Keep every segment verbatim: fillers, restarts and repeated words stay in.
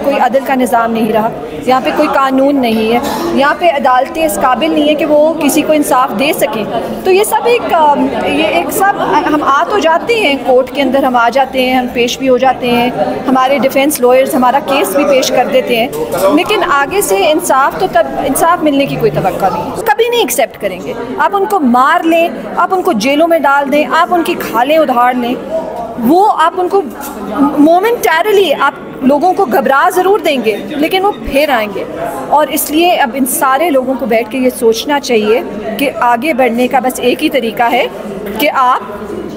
कोई अदल का निज़ाम नहीं रहा, यहाँ पे कोई कानून नहीं है, यहाँ पे अदालतें इस काबिल नहीं है कि वो किसी को इंसाफ दे सकें। तो ये सब एक ये एक सब हम आ तो जाते हैं कोर्ट के अंदर, हम आ जाते हैं, हम पेश भी हो जाते हैं, हमारे डिफेंस लॉयर्स हमारा केस भी पेश कर देते हैं, लेकिन आगे से इंसाफ तो तब इंसाफ मिलने की कोई तवक्का नहीं, कभी नहीं एक्सेप्ट करेंगे। आप उनको मार लें, आप उनको जेलों में डाल दें, आप उनकी खालें उधार लें, वो आप उनको मोमेंटरली आप लोगों को घबरा ज़रूर देंगे, लेकिन वो फिर आएंगे। और इसलिए अब इन सारे लोगों को बैठ के ये सोचना चाहिए कि आगे बढ़ने का बस एक ही तरीका है कि आप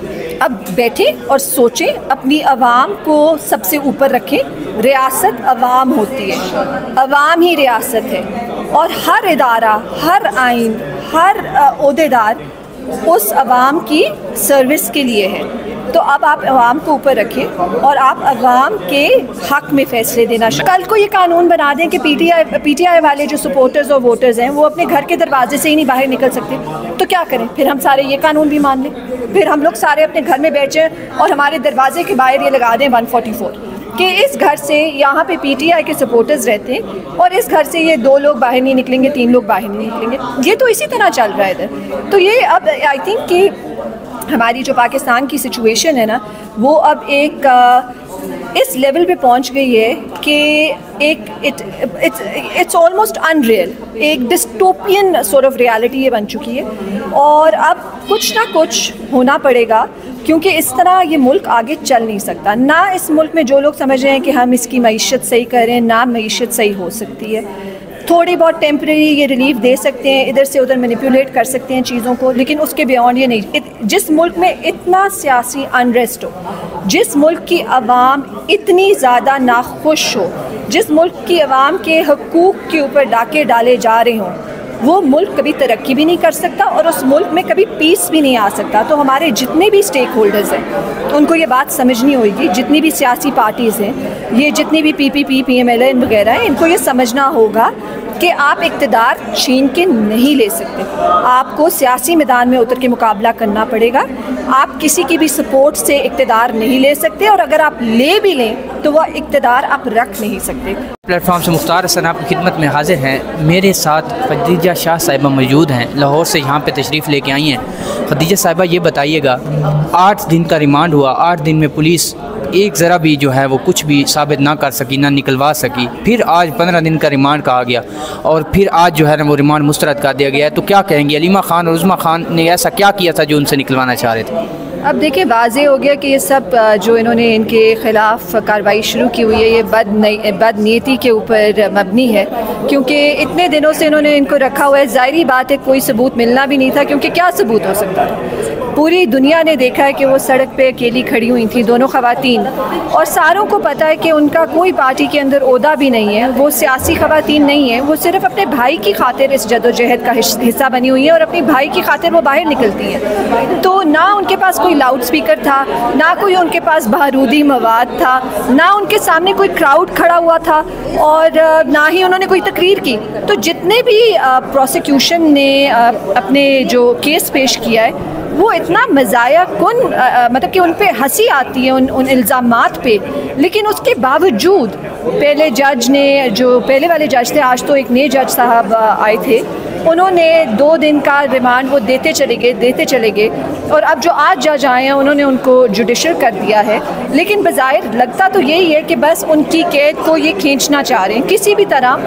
अब बैठें और सोचें, अपनी आवाम को सबसे ऊपर रखें। रियासत आवाम होती है, आवाम ही रियासत है, और हर इदारा, हर आइन, हर ओहदेदार उस आवाम की सर्विस के लिए है। तो अब आप आवाम को ऊपर रखें और आप आवाम के हक़ में फ़ैसले देना। कल को ये कानून बना दें कि पीटीआई पीटीआई वाले जो सपोर्टर्स और वोटर्स हैं वो अपने घर के दरवाजे से ही नहीं बाहर निकल सकते, तो क्या करें? फिर हम सारे ये कानून भी मान लें, फिर हम लोग सारे अपने घर में बैठ जाएं और हमारे दरवाजे के बाहर ये लगा दें वन फोर्टी फोर कि इस घर से यहाँ पे पीटीआई के सपोर्टर्स रहते हैं और इस घर से ये दो लोग बाहर नहीं निकलेंगे, तीन लोग बाहर नहीं निकलेंगे। ये तो इसी तरह चल रहा है इधर। तो ये अब आई थिंक कि हमारी जो पाकिस्तान की सिचुएशन है ना, वो अब एक आ, इस लेवल पे पहुंच गई है कि एक it it's it's almost unreal, एक डिस्टोपियन सॉर्ट ऑफ रियलिटी ये बन चुकी है। और अब कुछ ना कुछ होना पड़ेगा, क्योंकि इस तरह ये मुल्क आगे चल नहीं सकता। ना इस मुल्क में जो लोग समझ रहे हैं कि हम इसकी मईशत सही करें, ना मईशत सही हो सकती है। थोड़ी बहुत टेम्परेरी ये रिलीफ दे सकते हैं, इधर से उधर मैनिपुलेट कर सकते हैं चीज़ों को, लेकिन उसके बियॉन्ड ये नहीं। जिस मुल्क में इतना सियासी अनरेस्ट हो, जिस मुल्क की आवाम इतनी ज़्यादा नाखुश हो, जिस मुल्क की आवाम के हकूक़ के ऊपर डाके डाले जा रहे हों, वो मुल्क कभी तरक्की भी नहीं कर सकता और उस मुल्क में कभी पीस भी नहीं आ सकता। तो हमारे जितने भी स्टेक होल्डर्स हैं उनको ये बात समझनी होगी, जितनी भी सियासी पार्टीज़ हैं, ये जितनी भी P P P P M L N वगैरह हैं, इनको ये समझना होगा कि आप इक़्तिदार छीन के नहीं ले सकते। आपको सियासी मैदान में उतर के मुकाबला करना पड़ेगा। आप किसी की भी सपोर्ट से इक़्तिदार नहीं ले सकते, और अगर आप ले भी लें तो वह इक़्तिदार आप रख नहीं सकते। प्लेटफॉर्म से मुख्तार हसन आपकी खिदमत में हाजिर हैं। मेरे साथ खदीजा शाह साहिबा मौजूद हैं, लाहौर से यहाँ पे तशरीफ़ लेके आई हैं। खदीजा साहिबा ये बताइएगा, आठ दिन का रिमांड हुआ, आठ दिन में पुलिस एक ज़रा भी जो है वो कुछ भी साबित ना कर सकी, ना निकलवा सकी, फिर आज पंद्रह दिन का रिमांड कहा गया और फिर आज जो है ना वो रिमांड मुस्तरद कर दिया गया है। तो क्या कहेंगे, अलीमा खान और उज़्मा खान ने ऐसा क्या किया था जो उनसे निकलवाना चाह रहे थे? अब देखिए, वाज़े हो गया कि ये सब जो इन्होंने इनके ख़िलाफ़ कार्रवाई शुरू की हुई है, ये बद बदनीयती के ऊपर मबनी है, क्योंकि इतने दिनों से इन्होंने इनको रखा हुआ है। ज़ाहिरी बात है कोई सबूत मिलना भी नहीं था, क्योंकि क्या सबूत हो सकता था? पूरी दुनिया ने देखा है कि वो सड़क पे अकेली खड़ी हुई थी, दोनों ख़वातीन, और सारों को पता है कि उनका कोई पार्टी के अंदर ओहदा भी नहीं है, वो सियासी ख़वातीन नहीं है, वो सिर्फ अपने भाई की खातिर इस जदोजहद का हिस्सा बनी हुई है और अपनी भाई की खातिर वो बाहर निकलती हैं। तो ना उनके पास कोई लाउड स्पीकर था, ना कोई उनके पास बारूदी मवाद था, ना उनके सामने कोई क्राउड खड़ा हुआ था, और ना ही उन्होंने कोई तकरीर की। तो जितने भी प्रोसिक्यूशन ने अपने जो केस पेश किया है वो इतना मज़ाया कुन, मतलब कि उन पे हंसी आती है उन उन इल्ज़ामात पे, लेकिन उसके बावजूद पहले जज ने, जो पहले वाले जज थे, आज तो एक नए जज साहब आए थे, उन्होंने दो दिन का रिमांड वो देते चले गए देते चले गए और अब जो आज जज आए हैं उन्होंने उनको जुडिशल कर दिया है। लेकिन बज़ाहिर लगता तो यही है कि बस उनकी कैद को ये खींचना चाह रहे हैं किसी भी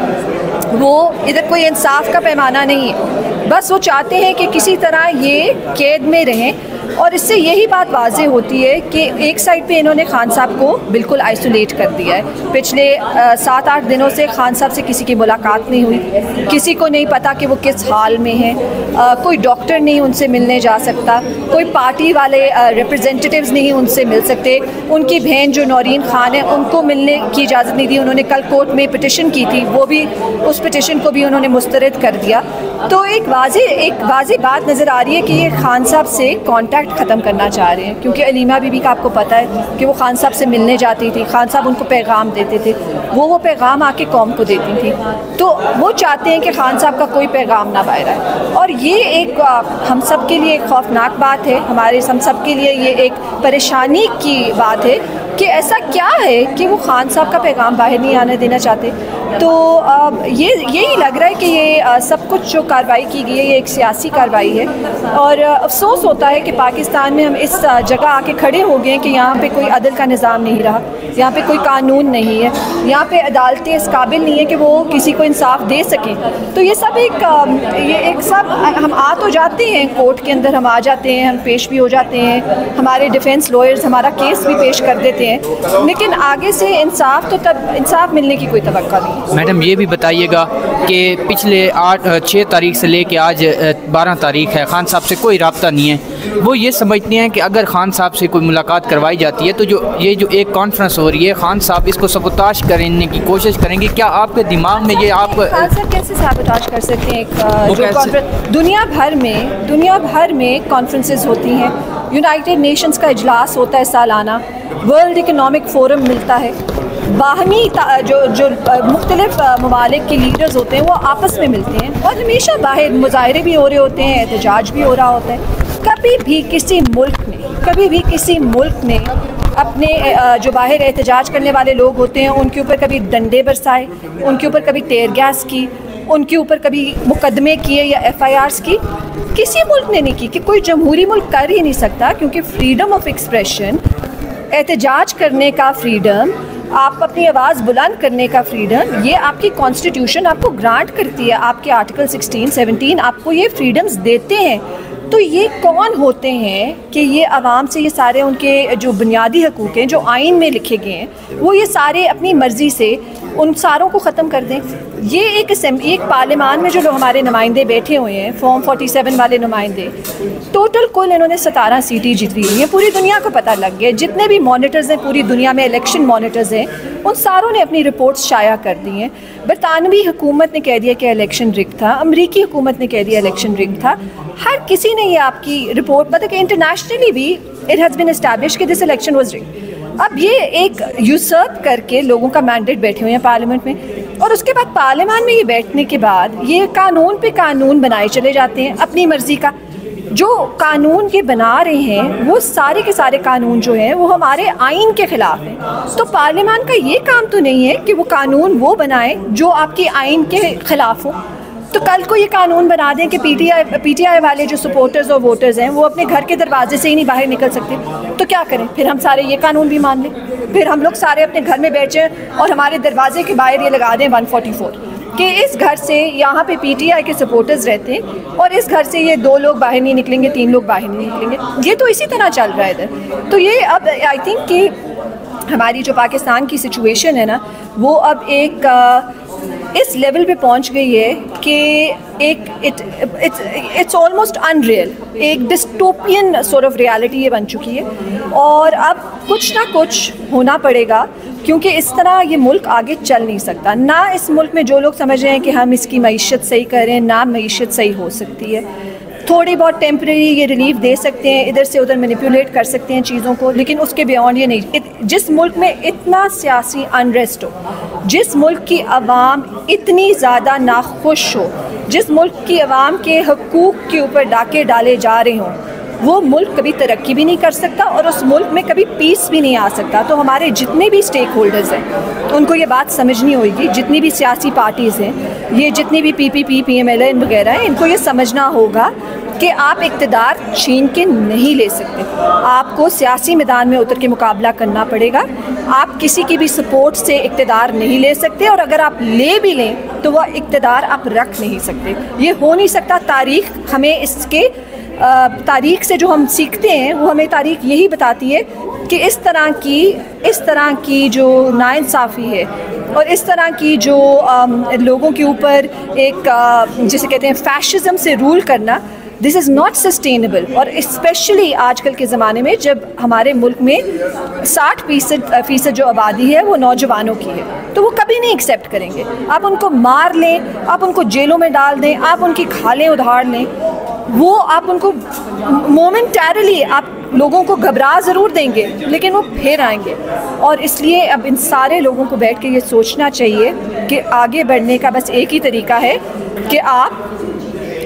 तरह। वो इधर कोई इंसाफ का पैमाना नहीं है, बस वो चाहते हैं कि किसी तरह ये कैद में रहें। और इससे यही बात वाज़े होती है कि एक साइड पे इन्होंने खान साहब को बिल्कुल आइसोलेट कर दिया है। पिछले सात आठ दिनों से खान साहब से किसी की मुलाकात नहीं हुई, किसी को नहीं पता कि वो किस हाल में हैं, कोई डॉक्टर नहीं उनसे मिलने जा सकता, कोई पार्टी वाले रिप्रेजेंटेटिव्स नहीं उनसे मिल सकते। उनकी बहन जो नौरीन खान है उनको मिलने की इजाज़त नहीं दी। उन्होंने कल कोर्ट में पिटिशन की थी, वो भी उस पिटिशन को भी उन्होंने मुस्तरद कर दिया। तो एक वाज़े एक वाज़े बात नज़र आ रही है कि ये खान साहब से कॉन्टैक्ट ख़त्म करना चाह रहे हैं, क्योंकि अलीमा बीबी का आपको पता है कि वो खान साहब से मिलने जाती थी, खान साहब उनको पैगाम देते थे, वो वो पैगाम आके कौम को देती थी। तो वो चाहते हैं कि खान साहब का कोई पैगाम ना बाहर आए, और ये एक हम सब के लिए एक खौफनाक बात है, हमारे हम सब के लिए ये एक परेशानी की बात है कि ऐसा क्या है कि वो खान साहब का पैगाम बाहर नहीं आने देना चाहते। तो आ, ये यही लग रहा है कि ये आ, सब कुछ जो कार्रवाई की गई है ये एक सियासी कार्रवाई है, और आ, अफसोस होता है कि पाकिस्तान में हम इस जगह आके खड़े हो गए कि यहाँ पे कोई अदल का निज़ाम नहीं रहा, यहाँ पे कोई कानून नहीं है, यहाँ पे अदालतें इस काबिल नहीं है कि वो किसी को इंसाफ दे सकें। तो ये सब एक आ, ये एक सब हम आ तो जाते हैं कोर्ट के अंदर, हम आ जाते हैं, हम पेश भी हो जाते हैं, हमारे डिफेंस लॉयर्स हमारा केस भी पेश कर देते हैं, लेकिन आगे से इंसाफ तो तब इंसाफ मिलने की कोई तवक्का नहीं। मैडम ये भी बताइएगा कि पिछले आठ छः तारीख से लेके आज बारह तारीख है, खान साहब से कोई रब्ता नहीं है। वो ये समझते हैं कि अगर खान साहब से कोई मुलाकात करवाई जाती है तो जो ये जो एक कॉन्फ्रेंस हो रही है खान साहब इसको सबोताश करने की कोशिश करेंगे। क्या आपके दिमाग में ये आप खान साहब कैसे सबोताश कर सकते हैं? एक जो कॉन्फ्रेंस दुनिया भर में दुनिया भर में कॉन्फ्रेंसेस होती हैं, यूनाइटेड नेशंस का इजलास होता है सालाना, वर्ल्ड इकनॉमिक फोरम मिलता है, बाहमी जो जो मुख्तलिफ ममालिक के लीडर्स होते हैं वो आपस में मिलते हैं, और हमेशा बाहर मुजाहरे भी हो रहे होते हैं, एहतजाज भी हो रहा होता है। कभी भी किसी मुल्क ने कभी भी किसी मुल्क ने अपने जो बाहर एहतजाज करने वाले लोग होते हैं उनके ऊपर कभी डंडे बरसाए, उनके ऊपर कभी टेयर गैस की, उनके ऊपर कभी मुकदमे किए या एफ आई आर्स की, किसी मुल्क ने नहीं की। कि कोई जमहूरी मुल्क कर ही नहीं सकता, क्योंकि फ्रीडम ऑफ एक्सप्रेशन, एहतजाज करने का फ्रीडम, आप अपनी आवाज़ बुलंद करने का फ्रीडम, ये आपकी कॉन्स्टिट्यूशन आपको ग्रांट करती है, आपके आर्टिकल सिक्सटीन सेवनटीन आपको ये फ्रीडम्स देते हैं। तो ये कौन होते हैं कि ये आवाम से ये सारे उनके जो बुनियादी हकूक़ हैं जो आइन में लिखे गए हैं वो ये सारे अपनी मर्ज़ी से उन सारों को ख़त्म कर दें? ये एक असेंबली, एक पार्लियामान में जो लोग हमारे नुमाइंदे बैठे हुए हैं, फॉर्म फोर्टी सेवन वाले नुमाइंदे, टोटल कुल इन्होंने सतारह सीटें जीती हुई हैं। पूरी दुनिया को पता लग गया, जितने भी मॉनिटर्स हैं पूरी दुनिया में, इलेक्शन मॉनिटर्स हैं, उन सारों ने अपनी रिपोर्ट्स शाया कर दी हैं। बरतानवी हुकूमत ने कह दिया कि इलेक्शन रिग था, अमरीकी हुकूमत ने कह दिया इलेक्शन रिग था, हर किसी ने ये आपकी रिपोर्ट, मतलब कि इंटरनेशनली भी इट हैज़ बीन एस्टैब्लिश कि दिस इलेक्शन वाज रिग। अब ये एक यूसर्प करके लोगों का मैंडेट बैठे हुए हैं पार्लियामेंट में, और उसके बाद पार्लियामेंट में ये बैठने के बाद ये कानून पे कानून बनाए चले जाते हैं अपनी मर्ज़ी का। जो कानून ये बना रहे हैं वो सारे के सारे कानून जो हैं वो हमारे आइन के ख़िलाफ़ हैं। तो पार्लियामेंट का ये काम तो नहीं है कि वो कानून वो बनाए जो आपकी आइन के ख़िलाफ़ हो। तो कल को ये कानून बना दें कि पीटीआई पीटीआई वाले जो सपोर्टर्स और वोटर्स हैं वो अपने घर के दरवाजे से ही नहीं बाहर निकल सकते, तो क्या करें? फिर हम सारे ये कानून भी मान लें, फिर हम लोग सारे अपने घर में बैठ जाएं और हमारे दरवाजे के बाहर ये लगा दें वन फोर्टी फोर कि इस घर से यहाँ पे पीटीआई के सपोर्टर्स रहते हैं और इस घर से ये दो लोग बाहर नहीं निकलेंगे, तीन लोग बाहर नहीं निकलेंगे। ये तो इसी तरह चल रहा है इधर। तो ये अब आई थिंक कि हमारी जो पाकिस्तान की सिचुएशन है ना वो अब एक आ, इस लेवल पे पहुंच गई है कि एक it it's it's almost unreal, एक डिस्टोपियन सॉर्ट ऑफ रियलिटी ये बन चुकी है। और अब कुछ ना कुछ होना पड़ेगा, क्योंकि इस तरह ये मुल्क आगे चल नहीं सकता। ना इस मुल्क में जो लोग समझ रहे हैं कि हम इसकी मईशत सही करें, ना मईशत सही हो सकती है। थोड़ी बहुत टेम्प्रेरी ये रिलीफ दे सकते हैं, इधर से उधर मैनिपुलेट कर सकते हैं चीज़ों को, लेकिन उसके बियॉन्ड ये नहीं। जिस मुल्क में इतना सियासी अनरेस्ट हो, जिस मुल्क की आवाम इतनी ज़्यादा नाखुश हो, जिस मुल्क की आवाम के हकूक़ के ऊपर डाके डाले जा रहे हों, वो मुल्क कभी तरक्की भी नहीं कर सकता और उस मुल्क में कभी पीस भी नहीं आ सकता। तो हमारे जितने भी स्टेक होल्डर्स हैं उनको ये बात समझनी होगी, जितनी भी सियासी पार्टीज़ हैं, ये जितनी भी पीपीपी, पीएमएल वगैरह हैं, इनको ये समझना होगा कि आप इक़्तिदार छीन के नहीं ले सकते। आपको सियासी मैदान में उतर के मुकाबला करना पड़ेगा। आप किसी की भी सपोर्ट से इक़्तिदार नहीं ले सकते, और अगर आप ले भी लें तो वह इक़्तिदार आप रख नहीं सकते। ये हो नहीं सकता। तारीख़ हमें इसके तारीख़ से जो हम सीखते हैं वो हमें तारीख़ यही बताती है कि इस तरह की इस तरह की जो नाइंसाफ़ी है और इस तरह की जो आ, लोगों के ऊपर एक आ, जिसे कहते हैं फैशिज़म से रूल करना, दिस इज़ नॉट सस्टेनेबल। और स्पेशली आजकल के ज़माने में जब हमारे मुल्क में साठ फीसद फीसद जो आबादी है वो नौजवानों की है, तो वो कभी नहीं एक्सेप्ट करेंगे। आप उनको मार लें, आप उनको जेलों में डाल दें, आप उनकी खालें उधार लें, वो आप उनको मोमेंटरली आप लोगों को घबरा ज़रूर देंगे, लेकिन वो फिर आएंगे। और इसलिए अब इन सारे लोगों को बैठ के ये सोचना चाहिए कि आगे बढ़ने का बस एक ही तरीका है कि आप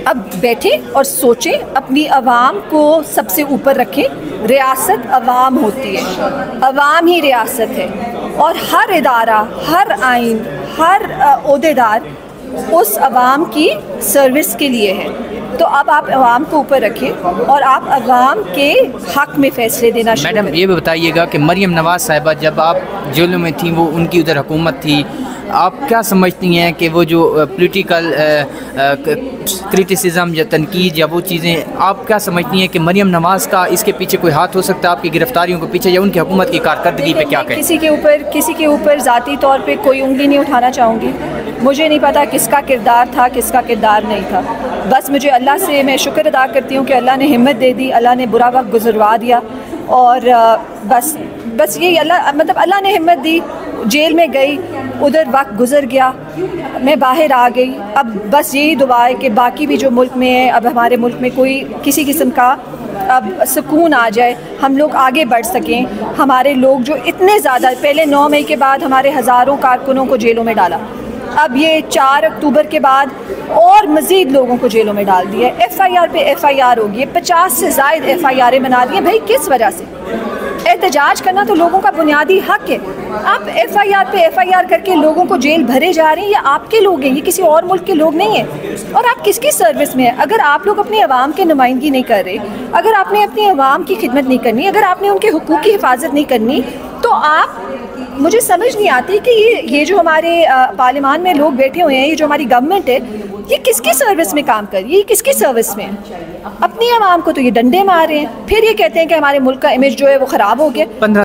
अब बैठें और सोचें, अपनी आवाम को सबसे ऊपर रखें। रियासत आवाम होती है, आवाम ही रियासत है, और हर इदारा, हर आइन, हर ओहदेदार उस आवाम की सर्विस के लिए है। तो अब आप आवाम को ऊपर रखें और आप आवाम के हक़ में फ़ैसले देना शुरू मैडम, ये भी बताइएगा कि मरियम नवाज़ साहिबा जब आप जेलों में थी, वो उनकी उधर हुकूमत थी, आप क्या समझती हैं कि वो जो पॉलिटिकल क्रिटिसिज्म या तनकीद या वो चीज़ें, आप क्या समझती हैं कि मरियम नवाज़ का इसके पीछे कोई हाथ हो सकता है, आपकी गिरफ्तारियों के पीछे, या उनकी हुकूमत की कारकर्दगी पे क्या कहें? किसी के ऊपर किसी के ऊपर ज़ाती तौर पे कोई उंगली नहीं उठाना चाहूँगी। मुझे नहीं पता किसका किरदार था, किसका किरदार नहीं था। बस मुझे अल्लाह से मैं शुक्र अदा करती हूँ कि अल्लाह ने हिम्मत दे दी, अल्लाह ने बुरा वक्त गुजरवा दिया, और बस बस यही अल्लाह, मतलब अल्लाह ने हिम्मत दी। जेल में गई, उधर वक्त गुजर गया, मैं बाहर आ गई। अब बस यही दुआ है कि बाकी भी जो मुल्क में है, अब हमारे मुल्क में कोई किसी किस्म का अब सुकून आ जाए, हम लोग आगे बढ़ सकें। हमारे लोग जो इतने ज़्यादा, पहले नौ मई के बाद हमारे हज़ारों कारकुनों को जेलों में डाला, अब ये चार अक्टूबर के बाद और मज़ीद लोगों को जेलों में डाल दिया। एफ़ आई आर पे एफ़ आई आर होगी, पचास से ज़ायद एफ़ आई आरें बना दी हैं। भाई किस वजह से? एहतजाज करना तो लोगों का बुनियादी हक़ है। आप एफ़ आई आर पे एफ़ आई आर करके लोगों को जेल भरे जा रहे हैं, ये आपके लोग हैं, ये किसी और मुल्क के लोग नहीं हैं। और आप किसकी सर्विस में हैं? अगर आप लोग अपनी आवाम की नुमाइंदगी नहीं कर रहे, अगर आपने अपनी आवाम की खिदमत नहीं करनी, अगर आपने उनके हुकूक की हिफाजत नहीं करनी, तो आप, मुझे समझ नहीं आती कि ये ये जो हमारे पार्लियामान में लोग बैठे हुए हैं, ये जो हमारी गवर्नमेंट है, ये किसकी सर्विस में काम कर रही है? ये किसकी सर्विस में? अपनी आवाम को तो ये डंडे मार रहे हैं, फिर ये कहते हैं कि हमारे मुल्क का इमेज जो है वो ख़राब हो गया।